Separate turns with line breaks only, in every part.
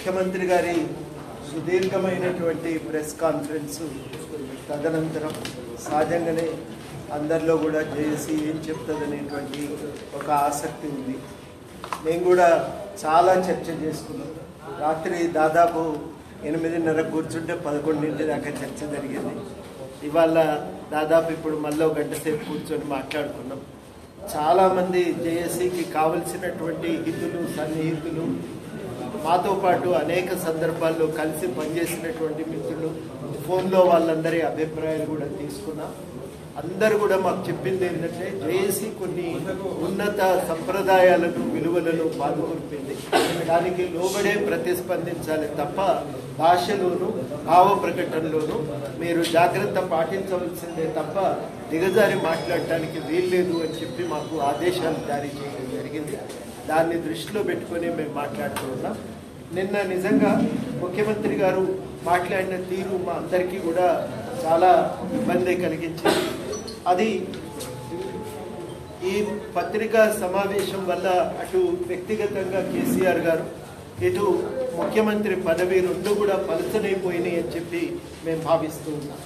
ముఖ్యమంత్రి గారి సుదీర్ఘమైనటువంటి ప్రెస్ కాన్ఫరెన్స్ తదనంతరం సహజంగానే అందరిలో కూడా జేఏసీ ఏం చెప్తుందనేటువంటి ఒక ఆసక్తి ఉంది. నేను కూడా చాలా చర్చ చేసుకున్నాం. రాత్రి దాదాపు 8:30 కూర్చుంటే 11 దాకా చర్చ జరిగింది. ఇవాళ దాదాపు ఇప్పుడు మళ్ళీ గంట సేపు కూర్చొని మాట్లాడుకున్నాం. చాలామంది జేఏసీకి కావలసినటువంటి హితులు సన్నిహితులు మాతో పాటు అనేక సందర్భాల్లో కలిసి పనిచేసినటువంటి మిత్రులు ఫోన్లో వాళ్ళందరి అభిప్రాయాలు కూడా తీసుకున్నాం. అందరూ కూడా మాకు చెప్పింది ఏంటంటే జేఏసీ కొన్ని ఉన్నత సంప్రదాయాలను విలువలను పాల్గొనిపింది. దానికి లోబడే ప్రతిస్పందించాలి తప్ప భాషలోను భావ ప్రకటనలోను మీరు జాగ్రత్త పాటించవలసిందే తప్ప దిగజారి మాట్లాడటానికి వీల్లేదు అని చెప్పి మాకు ఆదేశాలు జారీ చేయడం జరిగింది. దాన్ని దృష్టిలో పెట్టుకొని మేము మాట్లాడుతూ ఉన్నాం. నిన్న నిజంగా ముఖ్యమంత్రి గారు మాట్లాడిన తీరు మా అందరికీ కూడా చాలా ఇబ్బంది కలిగించింది. అది ఈ పత్రికా సమావేశం వల్ల అటు వ్యక్తిగతంగా కేసీఆర్ గారు ఇటు ముఖ్యమంత్రి పదవి రెండు కూడా పలచనైపోయినాయి అని చెప్పి మేము భావిస్తూ ఉన్నాం.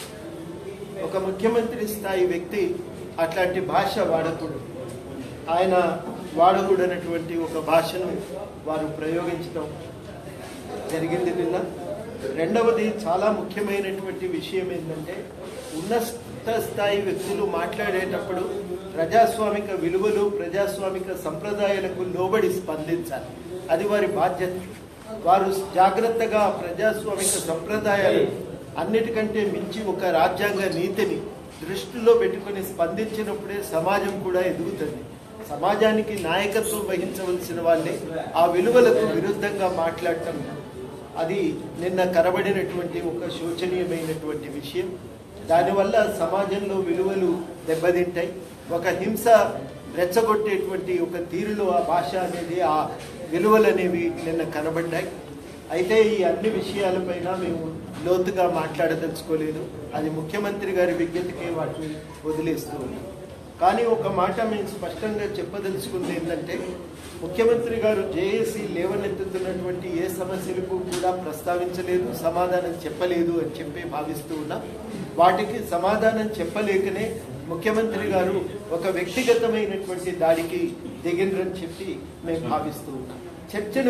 ఒక ముఖ్యమంత్రి స్థాయి వ్యక్తి అట్లాంటి భాష వాడకూడదు. ఆయన వాడకూడనటువంటి ఒక భాషను వారు ప్రయోగించడం జరిగింది నిన్న. రెండవది చాలా ముఖ్యమైనటువంటి విషయం ఏంటంటే ఉన్నత స్థాయి వ్యక్తులు మాట్లాడేటప్పుడు ప్రజాస్వామిక విలువలు ప్రజాస్వామిక సంప్రదాయాలకు లోబడి స్పందించాలి. అది వారి బాధ్యత. వారు జాగ్రత్తగా ప్రజాస్వామిక సంప్రదాయాలు అన్నిటికంటే మించి ఒక రాజ్యాంగ నీతిని దృష్టిలో పెట్టుకుని స్పందించినప్పుడే సమాజం కూడా ఎదుగుతుంది. సమాజానికి నాయకత్వం వహించవలసిన వాళ్ళే ఆ విలువలకు విరుద్ధంగా మాట్లాడటం అది నిన్న కనబడినటువంటి ఒక శోచనీయమైనటువంటి విషయం. దానివల్ల సమాజంలో విలువలు దెబ్బతింటాయి. ఒక హింస రెచ్చగొట్టేటువంటి ఒక తీరులో ఆ భాష అనేది ఆ విలువలు అనేవి నిన్న కనబడ్డాయి. అయితే ఈ అన్ని విషయాలపైన మేము లోతుగా మాట్లాడదలుచుకోలేదు. అది ముఖ్యమంత్రి గారి విజ్ఞతకే వాటిని వదిలేస్తూ ఉన్నాం. కానీ ఒక మాట మేము స్పష్టంగా చెప్పదలుచుకుంది ఏంటంటే ముఖ్యమంత్రి గారు జేఏసీ లేవనెత్తుతున్నటువంటి ఏ సమస్యలకు కూడా ప్రస్తావించలేదు, సమాధానం చెప్పలేదు అని చెప్పి భావిస్తూ ఉన్నాం. వాటికి సమాధానం చెప్పలేకనే ముఖ్యమంత్రి గారు ఒక వ్యక్తిగతమైనటువంటి దాడికి దిగినరని చెప్పి మేము భావిస్తూ ఉన్నాం. చర్చను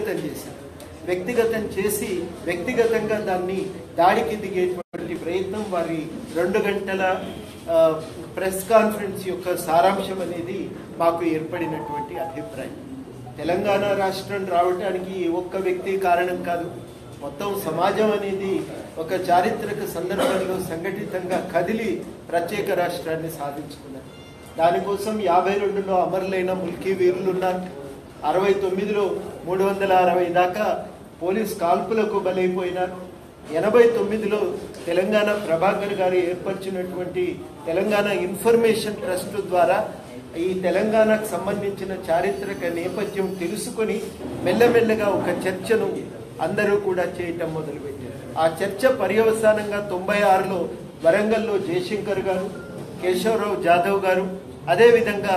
వ్యక్తిగతం చేసి వ్యక్తిగతంగా దాన్ని దాడికి దిగేటువంటి ప్రయత్నం వారి 2 గంటల ప్రెస్ కాన్ఫరెన్స్ యొక్క సారాంశం అనేది మాకు ఏర్పడినటువంటి అభిప్రాయం. తెలంగాణ రాష్ట్రం రావడానికి ఒక్క వ్యక్తి కారణం కాదు. మొత్తం సమాజం అనేది ఒక చారిత్రక సందర్భంలో సంఘటితంగా కదిలి ప్రత్యేక రాష్ట్రాన్ని సాధించుకున్నారు. దానికోసం 52లో అమరులైన ముల్కీ వీరులు ఉన్నారు. 69లో 360 దాకా పోలీస్ కాల్పులకు బలైపోయినారు. 89లో తెలంగాణ ప్రభాకర్ గారు ఏర్పరిచినటువంటి తెలంగాణ ఇన్ఫర్మేషన్ ట్రస్ట్ ద్వారా ఈ తెలంగాణకు సంబంధించిన చారిత్రక నేపథ్యం తెలుసుకొని మెల్లమెల్లగా ఒక చర్చను అందరూ కూడా చేయటం మొదలుపెట్టారు. ఆ చర్చ పర్యవసానంగా 96లో వరంగల్లో జయశంకర్ గారు, కేశవరావు జాదవ్ గారు, అదేవిధంగా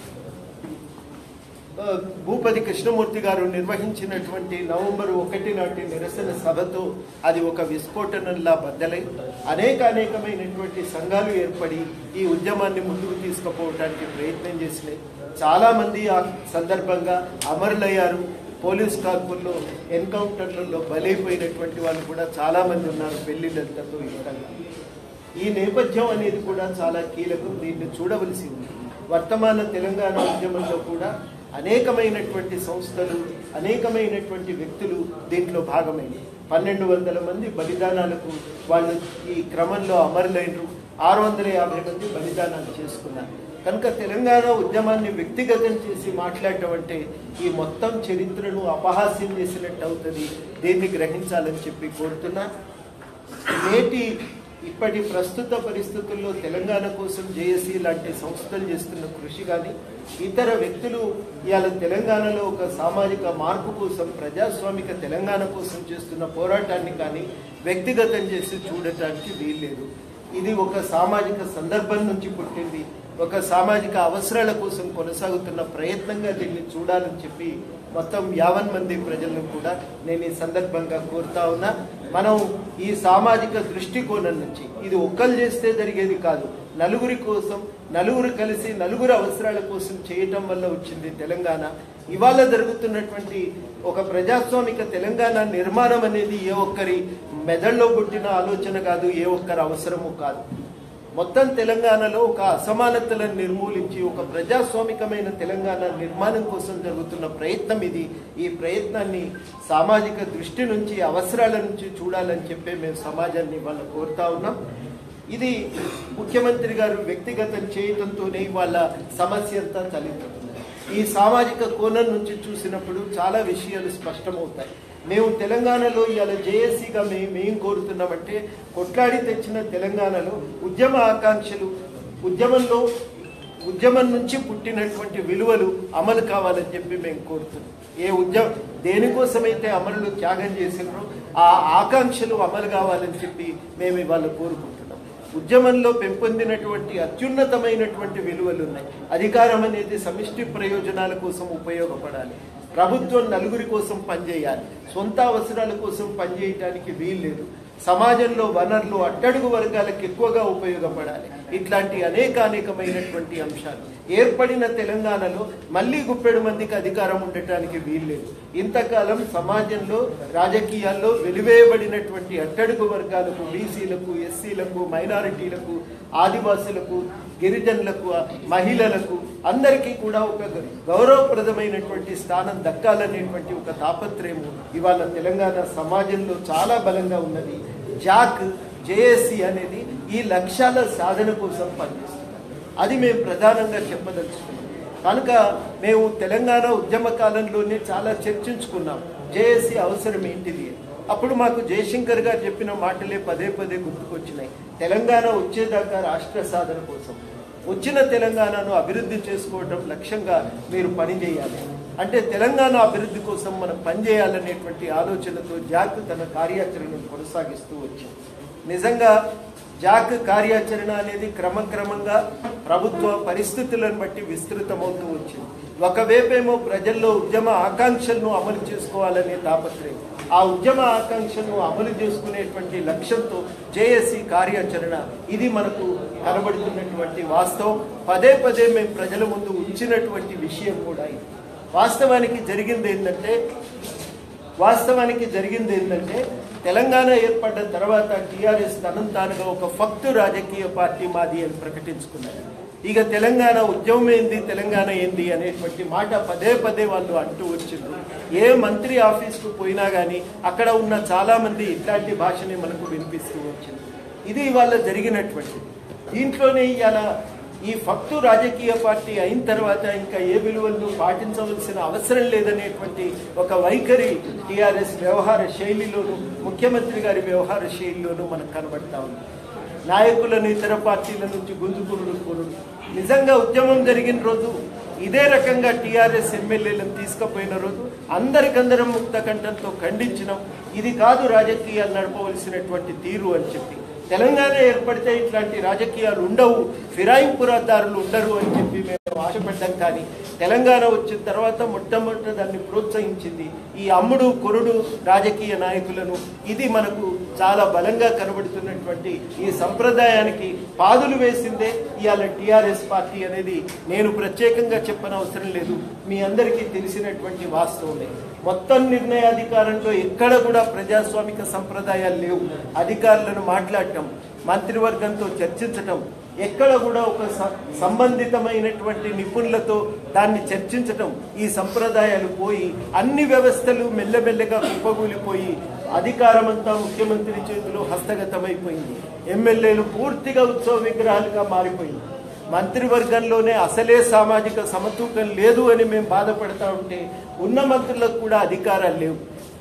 భూపతి కృష్ణమూర్తి గారు నిర్వహించినటువంటి నవంబర్ 1 నాటి నిరసన సభతో అది ఒక విస్ఫోటనంలా బద్దలై అనేకమైనటువంటి సంఘాలు ఏర్పడి ఈ ఉద్యమాన్ని ముందుకు తీసుకుపోవడానికి ప్రయత్నం చేసినాయి. చాలామంది ఆ సందర్భంగా అమరులయ్యారు. పోలీస్ కాల్పుల్లో ఎన్కౌంటర్లలో బలైపోయినటువంటి వాళ్ళు కూడా చాలామంది ఉన్నారు పెళ్లిళ్ళతో ఇష్టంగా. ఈ నేపథ్యం అనేది కూడా చాలా కీలకం. దీన్ని చూడవలసి ఉంది. వర్తమాన తెలంగాణ ఉద్యమంలో కూడా అనేకమైనటువంటి సంస్థలు అనేకమైనటువంటి వ్యక్తులు దీంట్లో భాగమైనవి. 1200 మంది బలిదానాలకు వాళ్ళు ఈ క్రమంలో అమరులైనరు. 650 మంది బలిదానాలు చేసుకున్నారు. కనుక తెలంగాణ ఉద్యమాన్ని వ్యక్తిగతం చేసి మాట్లాడటం అంటే ఈ మొత్తం చరిత్రను అపహాస్యం చేసినట్టు అవుతుంది. దీన్ని గ్రహించాలని చెప్పి కోరుతున్నా. ఇప్పటి ప్రస్తుత పరిస్థితుల్లో తెలంగాణ కోసం జేఏసీ లాంటి సంస్థలు చేస్తున్న కృషి కానీ ఇతర వ్యక్తులు ఇవాళ తెలంగాణలో ఒక సామాజిక మార్పు కోసం ప్రజాస్వామిక తెలంగాణ కోసం చేస్తున్న పోరాటాన్ని కానీ వ్యక్తిగతం చేసి చూడటానికి వీల్లేదు. ఇది ఒక సామాజిక సందర్భం నుంచి పుట్టింది. ఒక సామాజిక అవసరాల కోసం కొనసాగుతున్న ప్రయత్నంగా దీన్ని చూడాలని చెప్పి మొత్తం 50 మంది ప్రజలను కూడా నేను ఈ సందర్భంగా కోరుతా ఉన్నా. మనం ఈ సామాజిక దృష్టికోణం నుంచి ఇది ఒక్కరు చేస్తే జరిగేది కాదు, నలుగురి కోసం, నలుగురు కలిసి నలుగురు అవసరాల కోసం చేయటం వల్ల వచ్చింది తెలంగాణ. ఇవాళ జరుగుతున్నటువంటి ఒక ప్రజాస్వామిక తెలంగాణ నిర్మాణం అనేది ఏ ఒక్కరి మెదడులో పుట్టిన ఆలోచన కాదు, ఏ ఒక్కరి అవసరము కాదు. మొత్తం తెలంగాణలో ఒక అసమానతలను నిర్మూలించి ఒక ప్రజాస్వామికమైన తెలంగాణ నిర్మాణం కోసం జరుగుతున్న ప్రయత్నం ఇది. ఈ ప్రయత్నాన్ని సామాజిక దృష్టి నుంచి, అవసరాల నుంచి చూడాలని చెప్పి మేము సమాజాన్ని వాళ్ళ కోరుతా ఉన్నాం. ఇది ముఖ్యమంత్రి గారు వ్యక్తిగతం చేయడంతోనే వాళ్ళ సమస్య అంతా తలెత్తుతుంది. ఈ సామాజిక కోణం నుంచి చూసినప్పుడు చాలా విషయాలు స్పష్టమవుతాయి. మేము తెలంగాణలో ఇవాళ జేఏసీగా మేమేం కోరుతున్నామంటే, కొట్లాడి తెచ్చిన తెలంగాణలో ఉద్యమ ఆకాంక్షలు, ఉద్యమం నుంచి పుట్టినటువంటి విలువలు అమలు కావాలని చెప్పి మేము కోరుతున్నాం. దేనికోసమైతే అమరులు త్యాగం చేసినారో ఆ ఆకాంక్షలు అమలు కావాలని చెప్పి మేము ఇవాళ కోరుకుంటున్నాం. ఉద్యమంలో పెంపొందినటువంటి అత్యున్నతమైనటువంటి విలువలు ఉన్నాయి. అధికారం అనేది సమిష్టి ప్రయోజనాల కోసం ఉపయోగపడాలి. ప్రభుత్వం నలుగురి కోసం పనిచేయాలి, సొంత అవసరాల కోసం పనిచేయడానికి వీల్లేదు. సమాజంలో వనరులు అట్టడుగు వర్గాలకు ఎక్కువగా ఉపయోగపడాలి. ఇట్లాంటి అనేకమైనటువంటి అంశాలు ఏర్పడిన తెలంగాణలో మళ్ళీ గుప్పెడు మందికి అధికారం ఉండటానికి వీల్లేదు. ఇంతకాలం సమాజంలో, రాజకీయాల్లో వెలివేయబడినటువంటి అట్టడుగు వర్గాలకు, బీసీలకు, ఎస్సీలకు, మైనారిటీలకు, ఆదివాసులకు, గిరిజనులకు, మహిళలకు అందరికీ కూడా ఒక గౌరవప్రదమైనటువంటి స్థానం దక్కాలనేటువంటి ఒక తాపత్రయం ఇవాళ తెలంగాణ సమాజంలో చాలా బలంగా ఉన్నది. జాక్, జేఏసీ అనేది ఈ లక్ష్యాల సాధన కోసం పనిచేస్తుంది. అది మేము ప్రధానంగా చెప్పదలుచుకున్నాం. కనుక మేము తెలంగాణ ఉద్యమ కాలంలోనే చాలా చర్చించుకున్నాం జేఏసీ అవసరం ఏంటిది. అప్పుడు మాకు జయశంకర్ గారు చెప్పిన మాటలే పదే గుర్తుకొచ్చినాయి. తెలంగాణ వచ్చేదాకా రాష్ట్ర సాధన కోసం, వచ్చిన తెలంగాణను అభివృద్ధి చేసుకోవడం లక్ష్యంగా మీరు పనిచేయాలి. అంటే తెలంగాణ అభివృద్ధి కోసం మనం పనిచేయాలనేటువంటి ఆలోచనతో జాక్ తన కార్యాచరణను కొనసాగిస్తూ వచ్చింది. నిజంగా జాక్ కార్యాచరణ అనేది క్రమంగా ప్రభుత్వ పరిస్థితులను బట్టి విస్తృతమవుతూ వచ్చింది. ఒకవైపేమో ప్రజల్లో ఉద్యమ ఆకాంక్షలను అమలు చేసుకోవాలనే తాపత్రయం, ఆ ఉద్యమ ఆకాంక్షను అమలు చేసుకునేటువంటి లక్ష్యంతో జేఏసీ కార్యాచరణ ఇది మనకు కనబడుతున్నటువంటి వాస్తవం. పదే మేము ప్రజల ముందు ఉంచినటువంటి విషయం కూడా ఇది. వాస్తవానికి జరిగింది ఏంటంటే తెలంగాణ ఏర్పడ్డ తర్వాత టీఆర్ఎస్ తానుగా ఒక ఫక్తు రాజకీయ పార్టీ మాది అని ప్రకటించుకున్నారు. ఇక తెలంగాణ ఉద్యమం ఏంది, తెలంగాణ ఏంది అనేటువంటి మాట పదే వాళ్ళు అంటూ వచ్చింది. ఏ మంత్రి ఆఫీస్కు పోయినా కానీ అక్కడ ఉన్న చాలా మంది ఇట్లాంటి భాషని మనకు వినిపిస్తూ వచ్చింది. ఇది ఇవాళ జరిగినటువంటి దీంట్లోనే ఇవాళ ఈ ఫక్తు రాజకీయ పార్టీ అయిన తర్వాత ఇంకా ఏ విలువలను పాటించవలసిన అవసరం లేదనేటువంటి ఒక వైఖరి టీఆర్ఎస్ వ్యవహార శైలిలోను, ముఖ్యమంత్రి గారి వ్యవహార శైలిలోనూ మనకు కనబడతా ఉంది. నాయకులను ఇతర పార్టీల నుంచి గుంజుకురుడు. నిజంగా ఉద్యమం జరిగిన రోజు ఇదే రకంగా టీఆర్ఎస్ ఎమ్మెల్యేలను తీసుకుపోయిన రోజు అందరికందరం ముక్త కంఠంతో ఖండించినాం. ఇది కాదు రాజకీయాలు నడపవలసినటువంటి తీరు అని చెప్పి. తెలంగాణ ఏర్పడితే ఇట్లాంటి రాజకీయాలు ఉండవు, ఫిరాయింపుదారులు ఉండరు అని చెప్పి మేము ఆశపడ్డాం. కానీ తెలంగాణ వచ్చిన తర్వాత మొట్టమొదట దాన్ని ప్రోత్సహించింది ఈ అమ్ముడు కొరుడు రాజకీయ నాయకులను. ఇది మనకు చాలా బలంగా కనబడుతున్నటువంటి ఈ సంప్రదాయానికి పాదులు వేసిందే ఇవాళ టీఆర్ఎస్ పార్టీ అనేది నేను ప్రత్యేకంగా చెప్పనవసరం లేదు, మీ అందరికీ తెలిసినటువంటి వాస్తవమే. మొత్తం నిర్ణయాధికారంలో ఎక్కడ కూడా ప్రజాస్వామిక సంప్రదాయాలు లేవు. అధికారులను మాట్లాడటం, మంత్రివర్గంతో చర్చించటం, ఎక్కడ కూడా ఒక సంబంధితమైనటువంటి నిపుణులతో దాన్ని చర్చించటం, ఈ సంప్రదాయాలు పోయి అన్ని వ్యవస్థలు మెల్లమెల్లగా కుప్పగూలిపోయి అధికారం అంతా ముఖ్యమంత్రి చేతిలో హస్తగతమైపోయింది. ఎమ్మెల్యేలు పూర్తిగా ఉత్సవ విగ్రహాలుగా మారిపోయింది. మంత్రివర్గంలోనే అసలే సామాజిక సమతూకం లేదు అని మేము బాధపడతా ఉంటే ఉన్న మంత్రులకు కూడా అధికారాలు లేవు.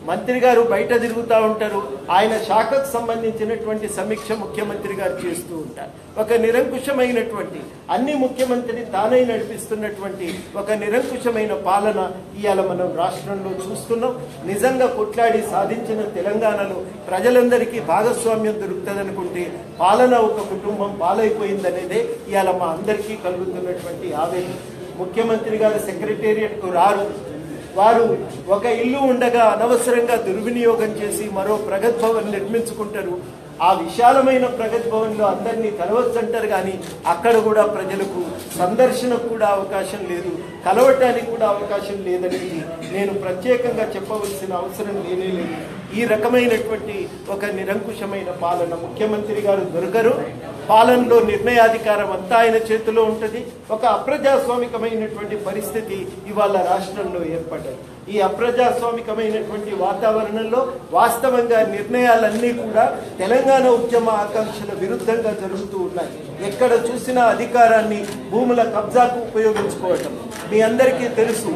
మంత్రి గారు బయట తిరుగుతూ ఉంటారు. ఆయన శాఖకు సంబంధించినటువంటి సమీక్ష ముఖ్యమంత్రి గారు చేస్తూ ఉంటారు. ఒక నిరంకుశమైనటువంటి అన్ని ముఖ్యమంత్రి తానే నడిపిస్తున్నటువంటి ఒక నిరంకుశమైన పాలన ఇవాళ మనం రాష్ట్రంలో చూస్తున్నాం. నిజంగా కొట్లాడి సాధించిన తెలంగాణలో ప్రజలందరికీ భాగస్వామ్యం దొరుకుతుందనుకుంటే పాలన ఒక కుటుంబం పాలైపోయిందనేదే ఇవాళ మా అందరికీ కలుగుతున్నటువంటి ఆవేదన. ముఖ్యమంత్రి గారు సెక్రటేరియట్కు రారు. వారు ఒక ఇల్లు ఉండగా అనవసరంగా దుర్వినియోగం చేసి మరో ప్రగతి భవన్ నిర్మించుకుంటారు. ఆ విశాలమైన ప్రగతి భవన్లో అందరినీ కలవచ్చంటారు, కానీ అక్కడ కూడా ప్రజలకు సందర్శనకు కూడా అవకాశం లేదు, కలవటానికి కూడా అవకాశం లేదనేది నేను ప్రత్యేకంగా చెప్పవలసిన అవసరం లేనే లేదు. ఈ రకమైనటువంటి ఒక నిరంకుశమైన పాలన ముఖ్యమంత్రి గారు దొరకరు. పాలనలో నిర్ణయాధికారం అంతా ఆయన చేతిలో ఉంటుంది. ఒక అప్రజాస్వామికమైనటువంటి పరిస్థితి ఇవాళ రాష్ట్రంలో ఏర్పడ్డది. ఈ అప్రజాస్వామికమైనటువంటి వాతావరణంలో వాస్తవంగా నిర్ణయాలన్నీ కూడా తెలంగాణ ఉద్యమ ఆకాంక్షల విరుద్ధంగా జరుగుతూ ఉన్నాయి. ఎక్కడ చూసినా అధికారాన్ని భూముల కబ్జాకు ఉపయోగించుకోవటం. మీ అందరికీ తెలుసు,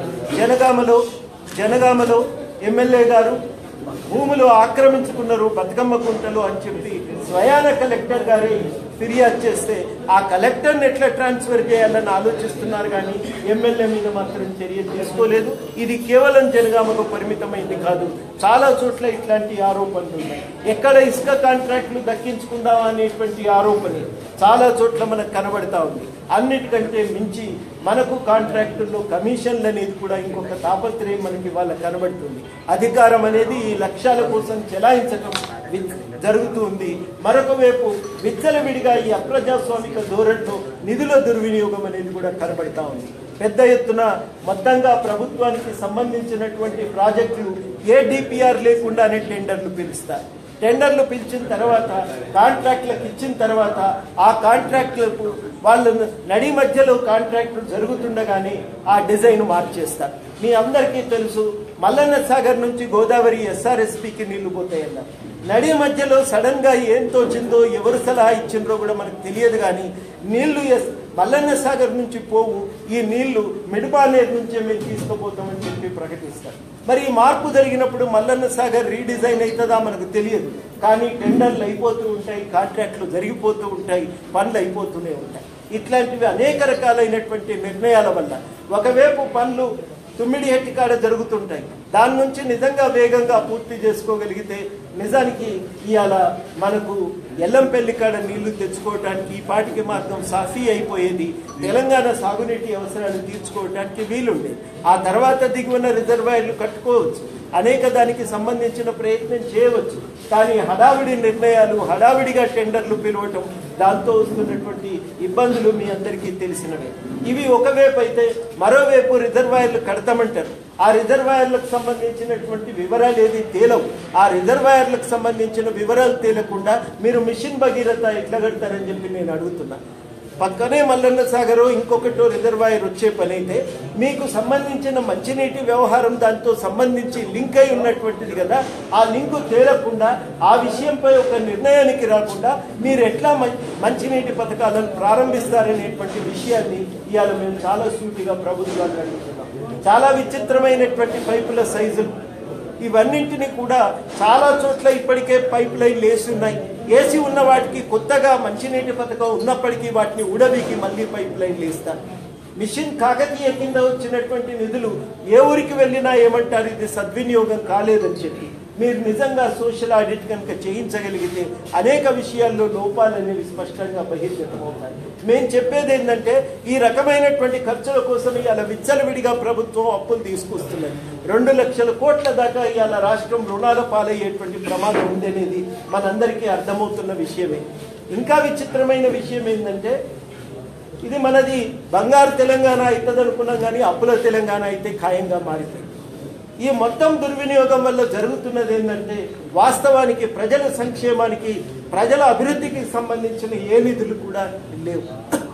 జనగామలో ఎమ్మెల్యే గారు భూములు ఆక్రమించుకున్నారు బతుకమ్మ కుంటలు అని చెప్పి స్వయాన కలెక్టర్ గారే ఫిర్యాదు చేస్తే ఆ కలెక్టర్ని ఎట్లా ట్రాన్స్ఫర్ చేయాలని ఆలోచిస్తున్నారు, కానీ ఎమ్మెల్యే మీద మాత్రం చర్య తీసుకోలేదు. ఇది కేవలం జనగామకు పరిమితమైంది కాదు, చాలా చోట్ల ఇట్లాంటి ఆరోపణలు ఉన్నాయి. ఎక్కడ ఇసుక కాంట్రాక్టులు దక్కించుకుందామా అనేటువంటి ఆరోపణ చాలా చోట్ల మనకు కనబడతా ఉంది. అన్నిటికంటే మించి మనకు కాంట్రాక్టుల్లో కమిషన్లు అనేది కూడా ఇంకొక తాపత్రయం మనకి వాళ్ళ కనబడుతుంది. అధికారం అనేది ఈ లక్ష్యాల కోసం చెలాయించడం జరుగుతుంది. మరొక వైపు విచ్చలవిడిగా ఈ అప్రజాస్వామిక ధోరణితో నిధుల దుర్వినియోగం అనేది కూడా కనబడతా ఉంది. పెద్ద ఎత్తున మొత్తంగా ప్రభుత్వానికి సంబంధించినటువంటి ప్రాజెక్టులు ఏ డిపిఆర్ లేకుండానే టెండర్లు పిలుస్తారు. టెండర్లు పిలిచిన తర్వాత కాంట్రాక్టులకు ఇచ్చిన తర్వాత ఆ కాంట్రాక్టులకు వాళ్ళు నడి మధ్యలో కాంట్రాక్టులు జరుగుతుండగానే ఆ డిజైన్ మార్చేస్తారు. మీ అందరికీ తెలుసు, మల్లన్న సాగర్ నుంచి గోదావరి ఎస్ఆర్ఎస్పికి నీళ్లు పోతాయన్నారు. నడి మధ్యలో సడన్ గా ఏం తోచిందో ఎవరు సలహా ఇచ్చిండ్రో కూడా మనకు తెలియదు, కానీ నీళ్లు మల్లన్న సాగర్ నుంచి పోవు, ఈ నీళ్లు మిడపానేరు నుంచే మేము తీసుకుపోతామని చెప్పి ప్రకటిస్తారు. మరి ఈ మార్పు జరిగినప్పుడు మల్లన్న సాగర్ రీడిజైన్ అవుతుందా మనకు తెలియదు, కానీ టెండర్లు అయిపోతూ ఉంటాయి, కాంట్రాక్టులు జరిగిపోతూ ఉంటాయి, పనులు అయిపోతూనే ఉంటాయి. ఇట్లాంటివి అనేక రకాలైనటువంటి నిర్ణయాల వల్ల ఒకవైపు పనులు తుమ్మిడి హెట్టి కాడ జరుగుతుంటాయి, దాని నుంచి నిజంగా వేగంగా పూర్తి చేసుకోగలిగితే నిజానికి ఇవాళ మనకు ఎల్లంపల్లి కాడ నీళ్లు తెచ్చుకోవడానికి ఈ పాటికి మార్గం సాఫీ అయిపోయేది. తెలంగాణ సాగునీటి అవసరాలు తీర్చుకోవడానికి వీలుండేది. ఆ తర్వాత దిగువన రిజర్వాయర్లు కట్టుకోవచ్చు, అనేక దానికి సంబంధించిన ప్రయత్నం చేయవచ్చు. కానీ హడావిడి నిర్ణయాలు, హడావిడిగా టెండర్లు పిలవటం, దాంతో వస్తున్నటువంటి ఇబ్బందులు మీ అందరికీ తెలిసినవే. ఇవి ఒకవైపు అయితే, మరోవైపు రిజర్వాయర్లు కడతామంటారు. ఆ రిజర్వాయర్లకు సంబంధించినటువంటి వివరాలు ఏది తేలవు. ఆ రిజర్వాయర్లకు సంబంధించిన వివరాలు తేలకుండా మీరు మిషన్ భగీరథ ఎట్లా కడతారని చెప్పి నేను అడుగుతున్నా. పక్కనే మల్లన్న సాగరో ఇంకొకటో రిజర్వాయర్ వచ్చే పని అయితే మీకు సంబంధించిన మంచినీటి వ్యవహారం దాంతో సంబంధించి లింక్ అయి ఉన్నటువంటిది కదా. ఆ లింకు తేలకుండా, ఆ విషయంపై ఒక నిర్ణయానికి రాకుండా మీరు ఎట్లా మంచినీటి పథకాలను ప్రారంభిస్తారనేటువంటి విషయాన్ని ఇవాళ మేము చాలా సూటిగా ప్రభుత్వాన్ని అడుగుతున్నాం. చాలా విచిత్రమైనటువంటి పైపుల సైజులు, ఇవన్నింటినీ కూడా చాలా చోట్ల ఇప్పటికే పైప్ లైన్లు వేసి ఉన్నాయి. ఏసీ ఉన్న వాటికి కొత్తగా మంచినీటి పథకం ఉన్నప్పటికీ వాటిని ఉడబీకి మళ్ళీ పైప్ లైన్లు వేస్తారు. మిషన్ కాకతీయ కింద వచ్చినటువంటి నిధులు ఏ ఊరికి వెళ్ళినా ఏమంటారు, ఇది సద్వినియోగం కాలేదని చెప్పి. మీరు నిజంగా సోషల్ ఆడిట్ కనుక చేయించగలిగితే అనేక విషయాల్లో లోపాలు అనేవి స్పష్టంగా బహిర్గతమవుతాయి. మేము చెప్పేది ఏంటంటే, ఈ రకమైనటువంటి ఖర్చుల కోసం ఇవాళ విచ్చలవిడిగా ప్రభుత్వం అప్పులు తీసుకొస్తున్నది. 2 లక్షల కోట్ల దాకా ఇవాళ రాష్ట్రం రుణాల పాలయ్యేటువంటి ప్రమాదం ఉందనేది మనందరికీ అర్థమవుతున్న విషయమే. ఇంకా విచిత్రమైన విషయం ఏంటంటే, ఇది మనది బంగారు తెలంగాణ అవుతుంది అనుకున్నాం, కానీ అప్పుల తెలంగాణ అయితే ఖాయంగా మారిపోయింది. ఈ మొత్తం దుర్వినియోగం వల్ల జరుగుతున్నది ఏంటంటే, వాస్తవానికి ప్రజల సంక్షేమానికి, ప్రజల అభివృద్ధికి సంబంధించిన ఏ నిధులు కూడా లేవు.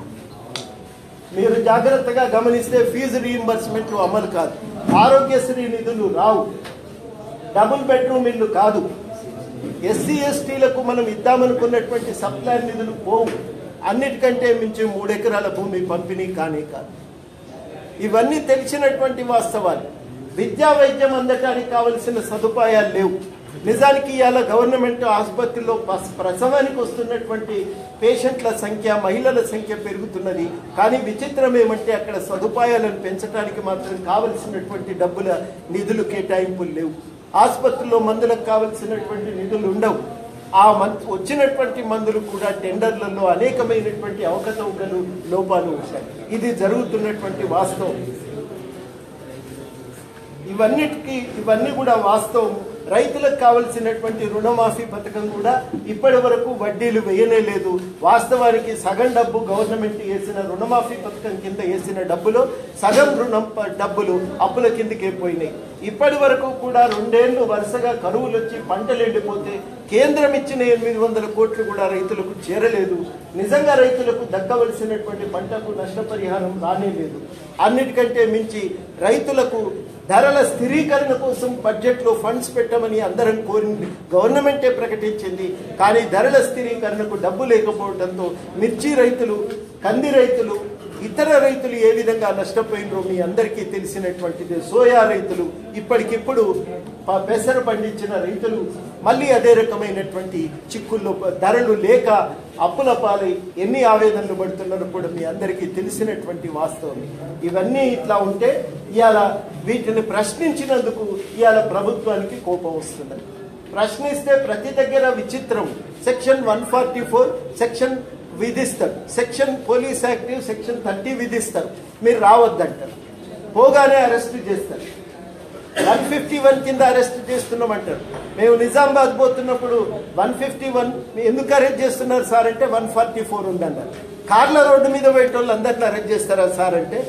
మీరు జాగ్రత్తగా గమనిస్తే ఫీజు రీయింబర్స్మెంట్ అమలు కాదు, ఆరోగ్యశ్రీ నిధులు రావు, డబుల్ బెడ్రూమ్ ఇల్లు కాదు, ఎస్సీ ఎస్టీలకు మనం ఇద్దామనుకున్నటువంటి సప్లాన్ నిధులు పోవు, అన్నిటికంటే మించి 3 ఎకరాల భూమి పంపిణీ కానే కాదు. ఇవన్నీ తెలిసినటువంటి వాస్తవాలు. విద్యా వైద్యం అందటానికి కావలసిన సదుపాయాలు లేవు. నిజానికి ఇవాళ గవర్నమెంట్ ఆసుపత్రిలో ప్రసవానికి వస్తున్నటువంటి పేషెంట్ల సంఖ్య, మహిళల సంఖ్య పెరుగుతున్నది. కానీ విచిత్రం ఏమంటే అక్కడ సదుపాయాలను పెంచడానికి మాత్రం కావలసినటువంటి నిధులు కేటాయింపులు లేవు. ఆసుపత్రిలో మందులకు కావలసినటువంటి నిధులు ఉండవు. వచ్చినటువంటి మందులు కూడా టెండర్లలో అనేకమైనటువంటి అవకతవకలు, లోపాలు ఉంటాయి. ఇది జరుగుతున్నటువంటి వాస్తవం. ఇవన్నీ కూడా వాస్తవం. రైతులకు కావలసినటువంటి రుణమాఫీ పథకం కూడా ఇప్పటి వరకు వడ్డీలు వేయనే లేదు. వాస్తవానికి సగం డబ్బు గవర్నమెంట్ వేసిన రుణమాఫీ పథకం కింద వేసిన డబ్బులో సగం డబ్బులు అప్పుల కిందకే పోయినాయి. ఇప్పటి వరకు కూడా 2 ఏళ్లు వరుసగా కరువులు వచ్చి పంటలు ఎండిపోతే కేంద్రం ఇచ్చిన 800 కోట్లు కూడా రైతులకు చేరలేదు. నిజంగా రైతులకు దక్కవలసినటువంటి పంటకు నష్టపరిహారం రానే లేదు. అన్నిటికంటే మించి రైతులకు ధరల స్థిరీకరణ కోసం బడ్జెట్లో ఫండ్స్ పెట్టమని అందరం కోరింది, గవర్నమెంటే ప్రకటించింది. కానీ ధరల స్థిరీకరణకు డబ్బు లేకపోవడంతో మిర్చి రైతులు, కంది రైతులు, ఇతర రైతులు ఏ విధంగా నష్టపోయినరో మీ అందరికీ తెలిసినటువంటిది. సోయా రైతులు, ఇప్పటికిప్పుడు పెసర పండించిన రైతులు మళ్ళీ అదే రకమైనటువంటి చిక్కుల్లో, ధరలు లేక అప్పుల పాలై ఎన్ని ఆవేదనలు పడుతున్నారో కూడా మీ అందరికీ తెలిసినటువంటి వాస్తవం. ఇవన్నీ ఇట్లా ఉంటే ఇవాళ వీటిని ప్రశ్నించినందుకు ఇవాళ ప్రభుత్వానికి కోపం వస్తున్నది. ప్రశ్నిస్తే ప్రతి దగ్గర విచిత్రం. సెక్షన్ 144 సెక్షన్ విధిస్తారు, సెక్షన్ పోలీస్ యాక్టివ్ సెక్షన్ 30 విధిస్తారు. మీరు రావద్దంటారు, పోగానే అరెస్ట్ చేస్తారు. 151 కింద అరెస్ట్ చేస్తున్నామంటారు. మేము నిజామాబాద్ పోతున్నప్పుడు 151 ఎందుకు అరెస్ట్ చేస్తున్నారు సార్ అంటే 144 ఉందన్నారు. కార్ల రోడ్డు మీద పోయే వాళ్ళు అందరిని అరెస్ట్ చేస్తారా సార్ అంటే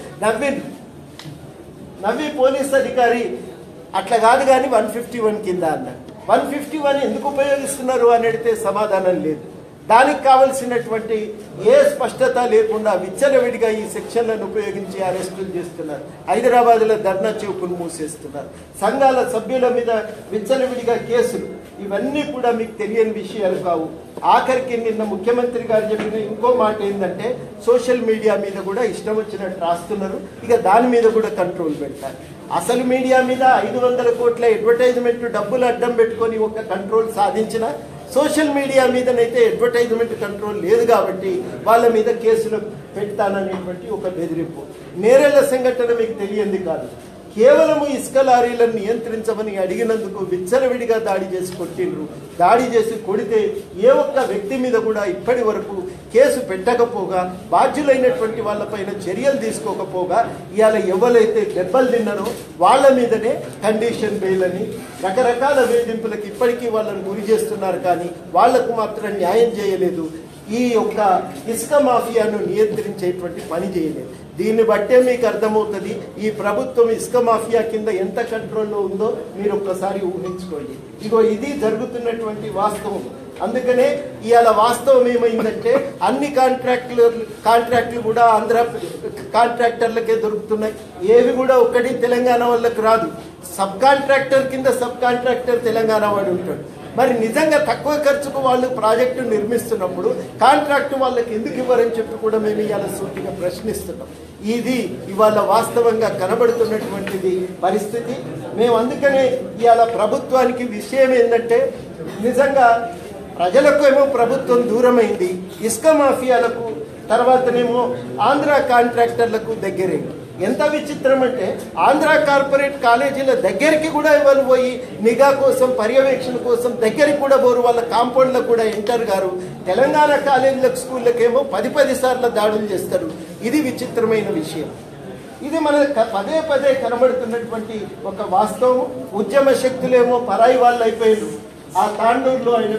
నవ్వి పోలీస్ అధికారి అట్లా కాదు కానీ 151 కింద అన్నారు. 151 ఎందుకు ఉపయోగిస్తున్నారు అని అడిగితే సమాధానం లేదు. దానికి కావలసినటువంటి ఏ స్పష్టత లేకుండా విచ్చలవిడిగా ఈ సెక్షన్లను ఉపయోగించి అరెస్టులు చేస్తున్నారు. హైదరాబాద్లో ధర్నా చౌకులు మూసేస్తున్నారు. సంఘాల సభ్యుల మీద విచ్చలవిడిగా కేసులు. ఇవన్నీ కూడా మీకు తెలియని విషయాలు కావు. ఆఖరికి నిన్న ముఖ్యమంత్రి గారు చెప్పిన ఇంకో మాట ఏంటంటే సోషల్ మీడియా మీద కూడా ఇష్టం వచ్చినట్టు రాస్తున్నారు. ఇక దాని మీద కూడా కంట్రోల్ పెడతారు. అసలు మీడియా మీద 500 కోట్ల అడ్వర్టైజ్మెంట్ డబ్బులు అడ్డం పెట్టుకొని ఒక కంట్రోల్ సాధించిన సోషల్ మీడియా మీదనైతే అడ్వర్టైజ్మెంట్ కంట్రోల్ లేదు కాబట్టి వాళ్ళ మీద కేసులు పెడతాననేటువంటి ఒక బెదిరింపు. నేరేళ్ల సంఘటన మీకు తెలియంది కాదు. కేవలం ఇసుక లారీలను నియంత్రించమని అడిగినందుకు విచ్చలవిడిగా దాడి చేసి కొట్టిండ్రు. దాడి చేసి కొడితే ఏ ఒక్క వ్యక్తి మీద కూడా ఇప్పటి వరకు కేసు పెట్టకపోగా, బాధ్యులైనటువంటి వాళ్ళపైన చర్యలు తీసుకోకపోగా ఇవాళ ఎవరైతే దెబ్బలు తిన్నారో వాళ్ళ మీదనే కండిషన్ బెయిల్ అని రకరకాల వేధింపులకు ఇప్పటికీ వాళ్ళని గురి చేస్తున్నారు. కానీ వాళ్లకు మాత్రం న్యాయం చేయలేదు. ఈ యొక్క ఇసుక మాఫియాను నియంత్రించేటువంటి పని చేయలేదు. దీన్ని బట్టే మీకు అర్థమవుతుంది ఈ ప్రభుత్వం ఇసుక మాఫియా కింద ఎంత కంట్రోల్లో ఉందో మీరు ఒక్కసారి ఊహించుకోండి. ఇది జరుగుతున్నటువంటి వాస్తవం. అందుకనే ఇవాళ వాస్తవం ఏమైందంటే అన్ని కాంట్రాక్టులు కూడా ఆంధ్ర కాంట్రాక్టర్లకే దొరుకుతున్నాయి. ఏవి కూడా ఒక్కటి తెలంగాణ వాళ్ళకి రాదు. సబ్ కాంట్రాక్టర్ కింద సబ్ కాంట్రాక్టర్ తెలంగాణ వాడు ఉంటాడు. మరి నిజంగా తక్కువ ఖర్చుకు వాళ్ళు ప్రాజెక్టు నిర్మిస్తున్నప్పుడు కాంట్రాక్టు వాళ్ళకి ఎందుకు ఇవ్వరని చెప్పి కూడా మేము ఇవాళ సూటిగా ప్రశ్నిస్తున్నాం. ఇది ఇవాళ వాస్తవంగా కనబడుతున్నటువంటిది పరిస్థితి. మేము అందుకనే ఇవాళ ప్రభుత్వానికి విషయం ఏంటంటే నిజంగా ప్రజలకు ఏమో ప్రభుత్వం దూరమైంది, ఇసుక మాఫియాలకు తర్వాతనేమో ఆంధ్ర కాంట్రాక్టర్లకు దగ్గరైంది. ఎంత విచిత్రం అంటే ఆంధ్ర కార్పొరేట్ కాలేజీల దగ్గరికి కూడా ఇవ్వాలి పోయి నిఘా కోసం, పర్యవేక్షణ కోసం దగ్గరికి కూడా పోరు. వాళ్ళ కాంపౌండ్లకు కూడా ఎంటర్ గారు. తెలంగాణ కాలేజీలకు, స్కూళ్ళకేమో 10 సార్లు దాడులు చేస్తారు. ఇది విచిత్రమైన విషయం. ఇది మన పదే కనబడుతున్నటువంటి ఒక వాస్తవం. ఉద్యమ శక్తులేమో పరాయి వాళ్ళు అయిపోయారు. ఆ తాండూరులో ఆయన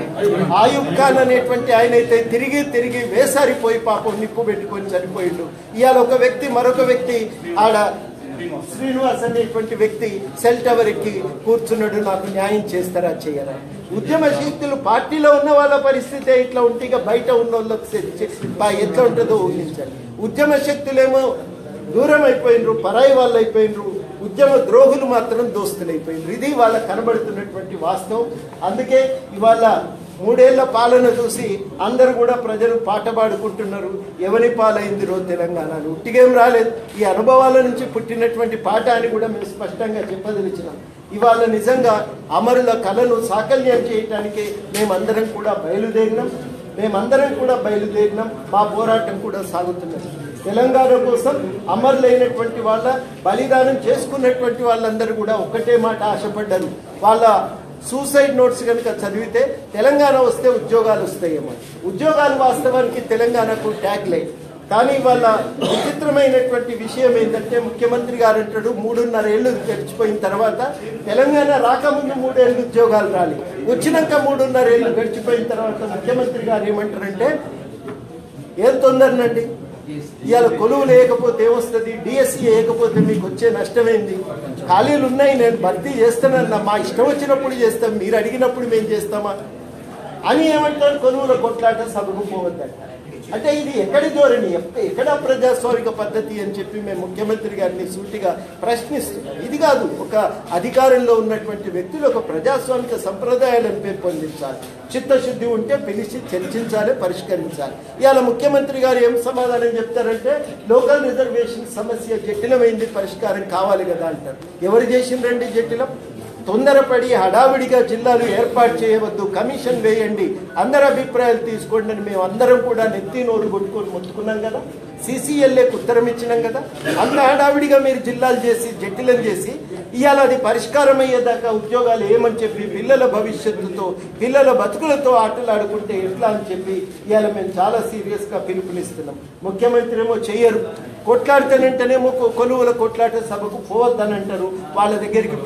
ఆయుబ్ ఖాన్ అనేటువంటి ఆయన అయితే తిరిగి వేసారిపోయి పాపం నిప్పు పెట్టుకొని చనిపోయిండు. ఇవాళ ఒక వ్యక్తి, మరొక వ్యక్తి ఆడ శ్రీనివాస్ అనేటువంటి వ్యక్తి సెల్ టవర్ ఎక్కి కూర్చున్నాడు. నాకు న్యాయం చేస్తారా చేయరా? ఉద్యమ శక్తులు పార్టీలో ఉన్న వాళ్ళ పరిస్థితి ఇట్లా ఉంటే ఇక బయట ఉన్న వాళ్ళకి ఎట్లా ఉంటుందో ఊహించండి. ఉద్యమ శక్తులేమో దూరం అయిపోయినరు, పరాయి వాళ్ళు అయిపోయినరు. ఉద్యమ ద్రోహులు మాత్రం దోస్తులైపోయినారు. ఇది వాళ్ళ కనబడుతున్నటువంటి వాస్తవం. అందుకే ఇవాళ మూడేళ్ల పాలన చూసి అందరూ కూడా ప్రజలు పాట పాడుకుంటున్నారు. ఎవరి పాలైంది రో తెలంగాణలో, ఉట్టిగేం రాలేదు. ఈ అనుభవాల నుంచి పుట్టినటువంటి పాట అని కూడా మేము స్పష్టంగా చెప్పదలిచినాం. ఇవాళ నిజంగా అమరుల కళను సాకల్యం చేయటానికి మేమందరం కూడా బయలుదేరినాం. మా పోరాటం కూడా సాగుతున్నది. తెలంగాణ కోసం అమరులైనటువంటి వాళ్ళ బలిదానం చేసుకున్నటువంటి వాళ్ళందరూ కూడా ఒక్కటే మాట ఆశపడ్డారు. వాళ్ళ సూసైడ్ నోట్స్ కనుక చదివితే తెలంగాణ వస్తే ఉద్యోగాలు వస్తాయేమో. ఉద్యోగాలు వాస్తవానికి తెలంగాణకు ట్యాగ్ లైన్. కానీ వాళ్ళ విచిత్రమైనటువంటి విషయం ఏంటంటే ముఖ్యమంత్రి గారు అంటాడు 3.5 ఏళ్ళు గడిచిపోయిన తర్వాత తెలంగాణ రాకముందు 3 ఏళ్ళు ఉద్యోగాలు రాలి, వచ్చినాక 3.5 ఏళ్ళు గడిచిపోయిన తర్వాత ముఖ్యమంత్రి గారు ఏమంటారంటే ఏం తొందరనండి, ఇవాళ కొలువు లేకపోతే ఏమొస్తుంది, డిఎస్సి వేయకపోతే మీకు వచ్చే నష్టమైంది, ఖాళీలు ఉన్నాయి నేను భర్తీ చేస్తానన్నా, మా ఇష్టం వచ్చినప్పుడు చేస్తాం, మీరు అడిగినప్పుడు మేము చేస్తామా అని ఏమంటారు. కొలువుల కొట్లాట సభకు పోవద్దంట. అంటే ఇది ఎక్కడి ధోరణి, ఎక్కడ ప్రజాస్వామిక పద్ధతి అని చెప్పి మేము ముఖ్యమంత్రి గారిని సూటిగా ప్రశ్నిస్తున్నాం. ఇది కాదు, ఒక అధికారంలో ఉన్నటువంటి వ్యక్తులు ఒక ప్రజాస్వామిక సంప్రదాయాలను పెంపొందించాలి. చిత్తశుద్ధి ఉంటే పిలిచి చర్చించాలి, పరిష్కరించాలి. ఇవాళ ముఖ్యమంత్రి గారు ఏం సమాధానం చెప్తారంటే లోకల్ రిజర్వేషన్ సమస్య జటిలమైంది, పరిష్కారం కావాలి కదా అంటారు. ఎవరు చేసిండ్రండి జటిలం? తొందరపడి హడావిడిగా జిల్లాలు ఏర్పాటు చేయవద్దు, కమిషన్ వేయండి, అందరి అభిప్రాయాలు తీసుకోండి అని మేము అందరం కూడా నెత్తి నోరు కొట్టుకొని మొత్తుకున్నాం కదా. CCLAకు ఉత్తరం ఇచ్చినాం కదా. అంత హడావిడిగా మీరు జిల్లాలు చేసి జటిలం చేసి ఇవాళ అది పరిష్కారం అయ్యేదాకా ఉద్యోగాలు ఏమని చెప్పి పిల్లల భవిష్యత్తుతో పిల్లల బతుకులతో ఆటలాడుకుంటే ఎట్లా అని చెప్పి ఇవాళ మేము చాలా సీరియస్గా పిలుపునిస్తున్నాం. ముఖ్యమంత్రి ఏమో చెయ్యరు, కొట్లాడితేనంటేనేమో కొలువుల కొట్లాట సభకు పోవద్దని అంటారు, వాళ్ళ దగ్గరికి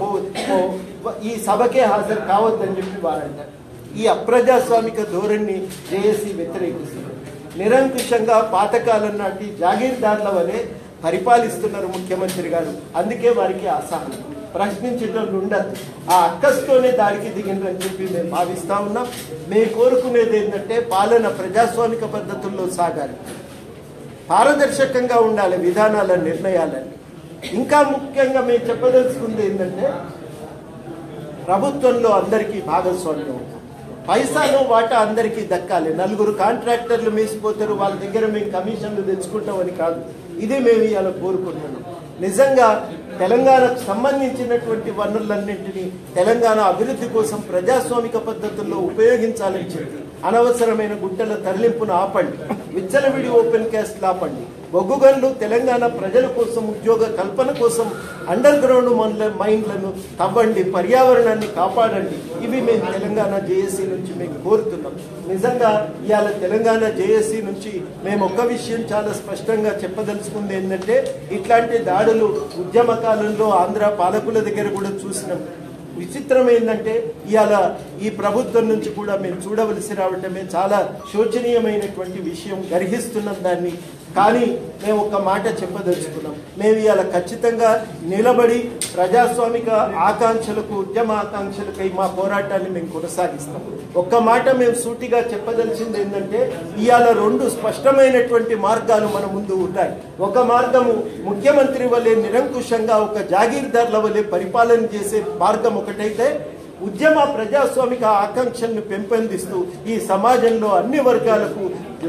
ఈ సభకే హాజరు కావద్దని చెప్పి వారంటారు. ఈ అప్రజాస్వామిక ధోరణిని జేఏసీ వ్యతిరేకిస్తున్నారు. నిరంకుశంగా పాతకాలం నాటి జాగీర్దార్ల వలె పరిపాలిస్తున్నారు ముఖ్యమంత్రి గారు. అందుకే వారికి అసహనం, ప్రశ్నించేటోళ్ళు ఉండదు. ఆ అక్కస్తోనే దాడికి దిగిండ్రని చెప్పి మేము భావిస్తూ ఉన్నాం. మేము కోరుకునేది ఏంటంటే పాలన ప్రజాస్వామిక పద్ధతుల్లో సాగాలి, పారదర్శకంగా ఉండాలి విధానాల నిర్ణయాలన్నీ. ఇంకా ముఖ్యంగా మేము చెప్పదలుచుకుంది ఏంటంటే ప్రభుత్వంలో అందరికీ భాగస్వామ్యం ఉండాలి, పైసాను వాటా అందరికీ దక్కాలి. 4 కాంట్రాక్టర్లు మేసిపోతారు, వాళ్ళ దగ్గర మేము కమిషన్లు తెచ్చుకుంటామని కాదు. ఇది మేము ఇవాళ కోరుకుంటున్నాం. నిజంగా తెలంగాణకు సంబంధించినటువంటి వనరులన్నింటినీ తెలంగాణ అభివృద్ధి కోసం ప్రజాస్వామిక పద్ధతుల్లో ఉపయోగించాలని చెప్పి అనవసరమైన గుట్టల తరలింపును ఆపండి, విచ్చలవిడి ఓపెన్ క్యాస్ట్లు ఆపండి, బొగ్గుగన్లు తెలంగాణ ప్రజల కోసం ఉద్యోగ కల్పన కోసం అండర్ గ్రౌండ్ మైండ్లను తవ్వండి, పర్యావరణాన్ని కాపాడండి. ఇవి మేము తెలంగాణ జేఏసీ నుంచి మేము కోరుతున్నాం. నిజంగా ఇవాళ తెలంగాణ జేఏసీ నుంచి మేము ఒక్క విషయం చాలా స్పష్టంగా చెప్పదలుచుకుంది ఏంటంటే ఇట్లాంటి దాడులు ఉద్యమ కాలంలో ఆంధ్ర పాలకుల దగ్గర కూడా చూసినాం. విచిత్రం ఏంటంటే ఇవాళ ఈ ప్రభుత్వం నుంచి కూడా మేము చూడవలసి రావటమే చాలా శోచనీయమైనటువంటి విషయం, గర్హిస్తున్నాం దాన్ని. కానీ మేము ఒక మాట చెప్పదలుచుకున్నాం, మేము ఇవాళ ఖచ్చితంగా నిలబడి ప్రజాస్వామిక ఆకాంక్షలకు ఉద్యమ ఆకాంక్షలకై మా పోరాటాన్ని మేము కొనసాగిస్తాం. ఒక్క మాట మేము సూటిగా చెప్పదలిచింది ఏంటంటే ఇవాళ 2 స్పష్టమైనటువంటి మార్గాలు మన ముందు ఉంటాయి. ఒక మార్గము ముఖ్యమంత్రి వలె నిరంకుశంగా ఒక జాగీర్దార్ల వలె పరిపాలన చేసే మార్గం ఒకటైతే, ఉద్యమ ప్రజాస్వామిక ఆకాంక్షలను పెంపొందిస్తూ ఈ సమాజంలో అన్ని వర్గాలకు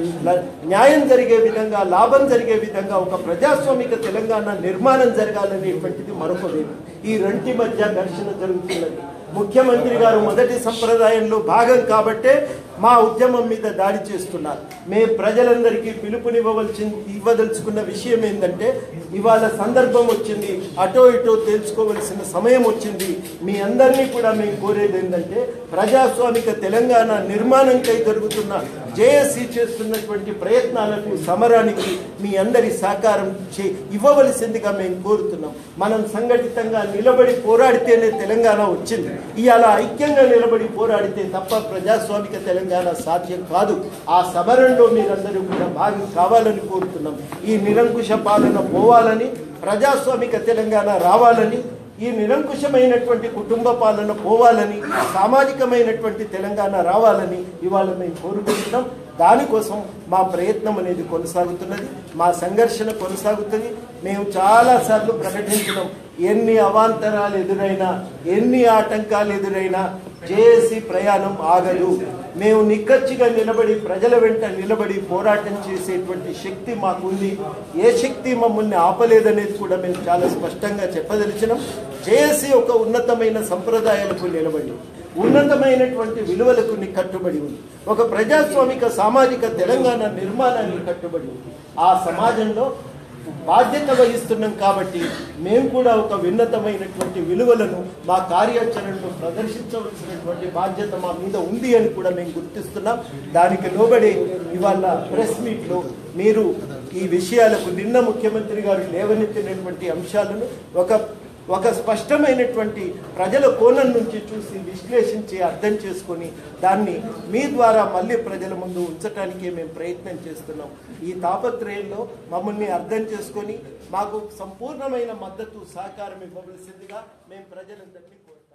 న్యాయం జరిగే విధంగా, లాభం జరిగే విధంగా ఒక ప్రజాస్వామిక తెలంగాణ నిర్మాణం జరగాలనేటువంటిది మరొక వేరు. ఈ రెంటి మధ్య ఘర్షణ జరుగుతున్నది. ముఖ్యమంత్రి గారు మొదటి సంప్రదాయంలో భాగం కాబట్టే మా ఉద్యమం మీద దాడి చేస్తున్నారు. మేము ప్రజలందరికీ ఇవ్వదలుచుకున్న విషయం ఏంటంటే ఇవాళ సందర్భం వచ్చింది, అటో ఇటో తెలుసుకోవలసిన సమయం వచ్చింది. మీ అందరినీ కూడా మేము కోరేది ఏంటంటే ప్రజాస్వామిక తెలంగాణ నిర్మాణంకై జరుగుతున్న జేఏసీ చేస్తున్నటువంటి ప్రయత్నాలకు, సమరానికి మీ అందరి సహకారం ఇవ్వవలసిందిగా మేము కోరుతున్నాం. మనం సంఘటితంగా నిలబడి పోరాడితేనే తెలంగాణ వచ్చింది. ఇవాళ ఐక్యంగా నిలబడి పోరాడితే తప్ప ప్రజాస్వామిక తెలంగాణ సాధ్యం కాదు. ఆ సమరంలో మీరందరూ కూడా భాగం కావాలని కోరుతున్నాం. ఈ నిరంకుశ పాలన పోవాలని, ప్రజాస్వామిక తెలంగాణ రావాలని, ఈ నిరంకుశమైనటువంటి కుటుంబ పాలన పోవాలని, సామాజికమైనటువంటి తెలంగాణ రావాలని ఇవాళ మేము కోరుకుంటున్నాం. దానికోసం మా ప్రయత్నం అనేది కొనసాగుతున్నది, మా సంఘర్షణ కొనసాగుతుంది. మేము చాలాసార్లు ప్రకటించినాం, ఎన్ని అవాంతరాలు ఎదురైనా, ఎన్ని ఆటంకాలు ఎదురైనా జేఏసీ ప్రయాణం ఆగదు. మేము నిక్కచ్చిగా నిలబడి, ప్రజల వెంట నిలబడి పోరాటం చేసేటువంటి శక్తి మాకుంది. ఏ శక్తి మమ్మల్ని ఆపలేదనేది కూడా మేము చాలా స్పష్టంగా చెప్పదలిచినాం. జేఏసీ ఒక ఉన్నతమైన సంప్రదాయాలకు నిలబడి, ఉన్నతమైనటువంటి విలువలకు కట్టుబడి ఉంది. ఒక ప్రజాస్వామిక సామాజిక తెలంగాణ నిర్మాణానికి కట్టుబడి ఉంది. ఆ సమాజంలో బాధ్యత వహిస్తున్నాం కాబట్టి మేము కూడా ఒక ఉన్నతమైనటువంటి విలువలను మా కార్యాచరణను ప్రదర్శించవలసినటువంటి బాధ్యత మా మీద ఉంది అని కూడా మేము గుర్తిస్తున్నాం. దానికి లోబడి ఇవాళ ప్రెస్ మీట్లో మీరు ఈ విషయాలకు నిన్న ముఖ్యమంత్రి గారు లేవనెత్తినటువంటి అంశాలను ఒక స్పష్టమైనటువంటి ప్రజల కోణం నుంచి చూసి విశ్లేషించి అర్థం చేసుకొని దాన్ని మీ ద్వారా మళ్ళీ ప్రజల ముందు ఉంచడానికే మేము ప్రయత్నం చేస్తున్నాం. ఈ తాపత్రయంలో మమ్మల్ని అర్థం చేసుకొని మాకు సంపూర్ణమైన మద్దతు, సహకారం ఇవ్వవలసిందిగా మేము ప్రజలందరినీ కోరుతున్నాం.